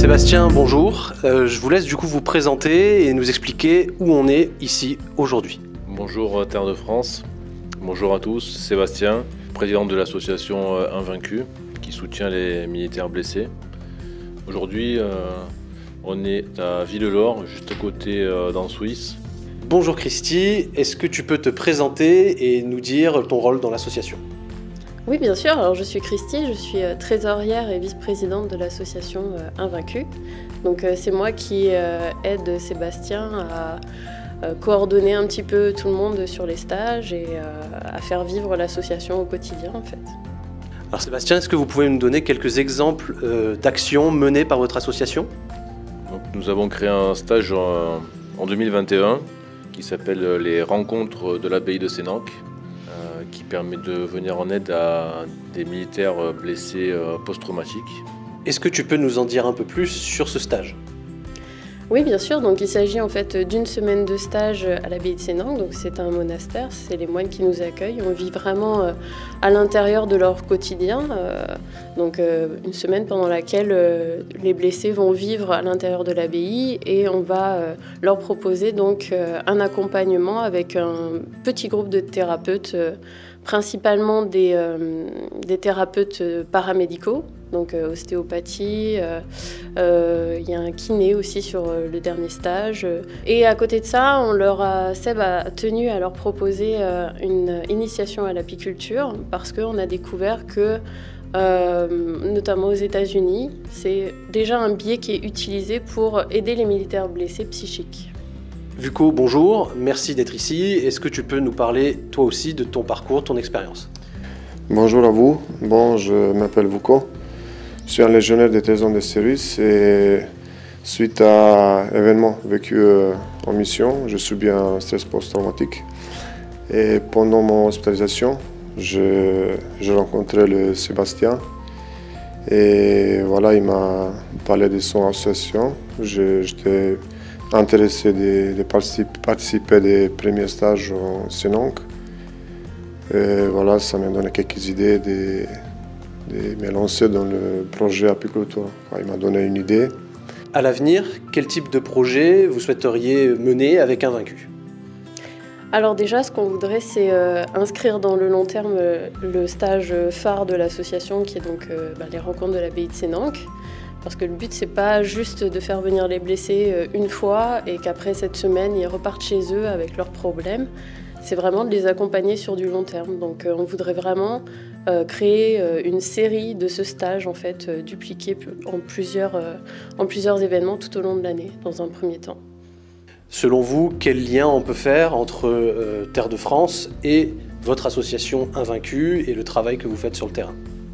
Sébastien, bonjour. Je vous laisse du coup vous présenter et nous expliquer où on est ici aujourd'hui. Bonjour Terre de France, bonjour à tous, Sébastien, président de l'association Invaincus qui soutient les militaires blessés. Aujourd'hui, on est à Villelor, juste à côté d'Ansouis. Bonjour Christy, est-ce que tu peux te présenter et nous dire ton rôle dans l'association ? Oui, bien sûr. Alors, je suis Christy, je suis trésorière et vice-présidente de l'association Invaincus. Donc, c'est moi qui aide Sébastien à coordonner un petit peu tout le monde sur les stages et à faire vivre l'association au quotidien, en fait. Alors Sébastien, est-ce que vous pouvez nous donner quelques exemples d'actions menées par votre association ? Donc, nous avons créé un stage en 2021 qui s'appelle les Rencontres de l'abbaye de Sénanque, qui permet de venir en aide à des militaires blessés post-traumatiques. Est-ce que tu peux nous en dire un peu plus sur ce stage ? Oui, bien sûr. Donc, il s'agit en fait d'une semaine de stage à l'abbaye de Sénanque. Donc, c'est un monastère, c'est les moines qui nous accueillent. On vit vraiment à l'intérieur de leur quotidien. Donc, une semaine pendant laquelle les blessés vont vivre à l'intérieur de l'abbaye et on va leur proposer donc un accompagnement avec un petit groupe de thérapeutes, principalement des thérapeutes paramédicaux. Donc ostéopathie, il y a un kiné aussi sur le dernier stage. Et à côté de ça, Seb a tenu à leur proposer une initiation à l'apiculture parce qu'on a découvert que, notamment aux États-Unis, c'est déjà un biais qui est utilisé pour aider les militaires blessés psychiques. Vuko, bonjour, merci d'être ici. Est-ce que tu peux nous parler toi aussi de ton parcours, ton expérience ? Bonjour à vous, je m'appelle Vuko. Je suis un légionnaire des 13 ans de service et suite à un événement vécu en mission, je subis un stress post-traumatique. Et pendant mon hospitalisation, je rencontrais le Sébastien et voilà, il m'a parlé de son association. J'étais intéressé de participer des premiers stages en Sénanque. Et voilà, ça m'a donné quelques idées de me lancer dans le projet apiculture. Il m'a donné une idée. À l'avenir, quel type de projet vous souhaiteriez mener avec Invaincus ? Alors déjà, ce qu'on voudrait, c'est inscrire dans le long terme le stage phare de l'association, qui est donc les rencontres de l'abbaye de Sénanque. Parce que le but, c'est pas juste de faire venir les blessés une fois et qu'après cette semaine, ils repartent chez eux avec leurs problèmes. C'est vraiment de les accompagner sur du long terme. Donc on voudrait vraiment créer une série de ce stage, en fait, dupliqué en plusieurs événements tout au long de l'année, dans un premier temps. Selon vous, quel lien on peut faire entre Terre de France et votre association Invaincus et le travail que vous faites sur le terrain ?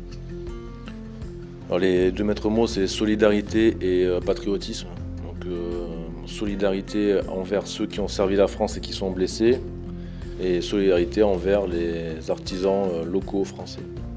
Alors, les deux maîtres mots, c'est solidarité et patriotisme. Donc, solidarité envers ceux qui ont servi la France et qui sont blessés, et solidarité envers les artisans locaux français.